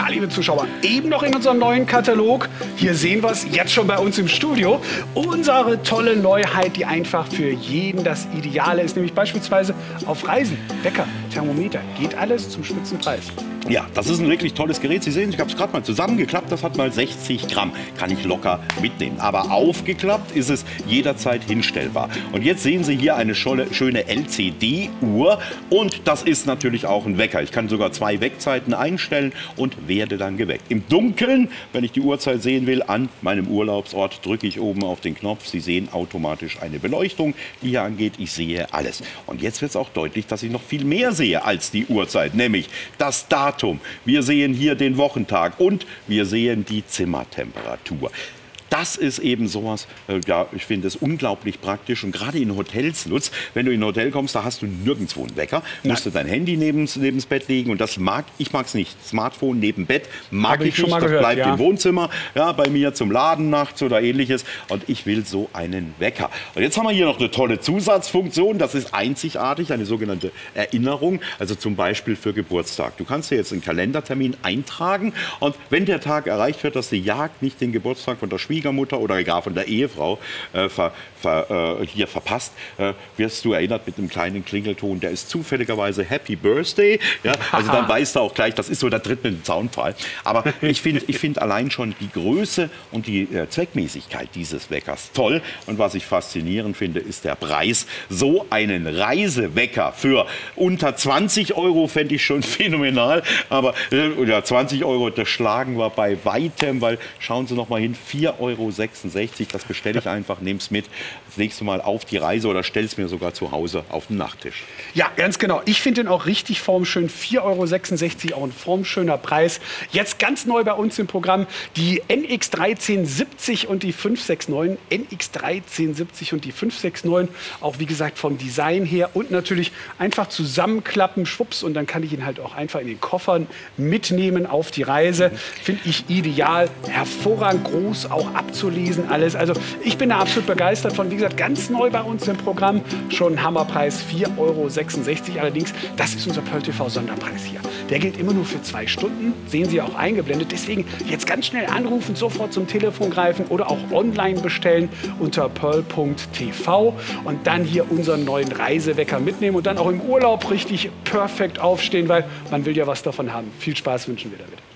da, liebe Zuschauer, eben noch in unserem neuen Katalog. Hier sehen wir es jetzt schon bei uns im Studio. Unsere tolle Neuheit, die einfach für jeden das Ideale ist, nämlich beispielsweise auf Reisen. Wecker, Thermometer, geht alles zum Spitzenpreis. Ja, das ist ein wirklich tolles Gerät. Sie sehen, ich habe es gerade mal zusammengeklappt. Das hat mal 60 Gramm. Kann ich locker mitnehmen. Aber aufgeklappt ist es jederzeit hinstellbar. Und jetzt sehen Sie hier eine schöne LCD-Uhr. Und das ist natürlich auch ein Wecker. Ich kann sogar 2 Weckzeiten einstellen und werde dann geweckt. Im Dunkeln, wenn ich die Uhrzeit sehen will, an meinem Urlaubsort drücke ich oben auf den Knopf. Sie sehen automatisch eine Beleuchtung, die hier angeht. Ich sehe alles. Und jetzt wird es auch deutlich, dass ich noch viel mehr sehe als die Uhrzeit, nämlich das Datum. Wir sehen hier den Wochentag und wir sehen die Zimmertemperatur. Das ist eben sowas, ja, ich finde es unglaublich praktisch und gerade in Hotels nutzt. Wenn du in ein Hotel kommst, da hast du nirgendwo einen Wecker. Musst du dein Handy nebens Bett legen und das ich mag es nicht. Smartphone neben Bett mag ich nicht, das bleibt im Wohnzimmer, ja, bei mir zum Laden nachts oder ähnliches und ich will so einen Wecker. Und jetzt haben wir hier noch eine tolle Zusatzfunktion, das ist einzigartig, eine sogenannte Erinnerung, also zum Beispiel für Geburtstag. Du kannst dir jetzt einen Kalendertermin eintragen und wenn der Tag erreicht wird, dass die Jagd nicht den Geburtstag von der Schwiegermutter oder gar von der Ehefrau hier verpasst, wirst du erinnert mit einem kleinen Klingelton, der ist zufälligerweise Happy Birthday. Ja, also dann weißt du auch gleich, das ist so der dritte Zaunpfahl. Aber ich find allein schon die Größe und die Zweckmäßigkeit dieses Weckers toll. Und was ich faszinierend finde, ist der Preis. So einen Reisewecker für unter 20 Euro fände ich schon phänomenal. Aber 20 Euro, das schlagen wir bei weitem, weil schauen Sie noch mal hin, 4,66 €, das bestelle ich einfach, nehme es mit das nächste Mal auf die Reise oder stelle es mir sogar zu Hause auf den Nachttisch. Ja, ganz genau. Ich finde den auch richtig formschön. 4,66 €, auch ein formschöner Preis. Jetzt ganz neu bei uns im Programm die NX 1370 und die 569. NX 1370 und die 569. Auch wie gesagt vom Design her und natürlich einfach zusammenklappen, schwupps. Und dann kann ich ihn halt auch einfach in den Koffern mitnehmen auf die Reise. Finde ich ideal. Hervorragend groß, auch abzulesen alles. Also ich bin da absolut begeistert von. Wie gesagt, ganz neu bei uns im Programm. Schon ein Hammerpreis, 4,66 €. Allerdings, das ist unser Pearl TV Sonderpreis hier. Der gilt immer nur für 2 Stunden. Sehen Sie auch eingeblendet. Deswegen jetzt ganz schnell anrufen, sofort zum Telefon greifen oder auch online bestellen unter pearl.tv und dann hier unseren neuen Reisewecker mitnehmen und dann auch im Urlaub richtig perfekt aufstehen, weil man will ja was davon haben. Viel Spaß wünschen wir damit.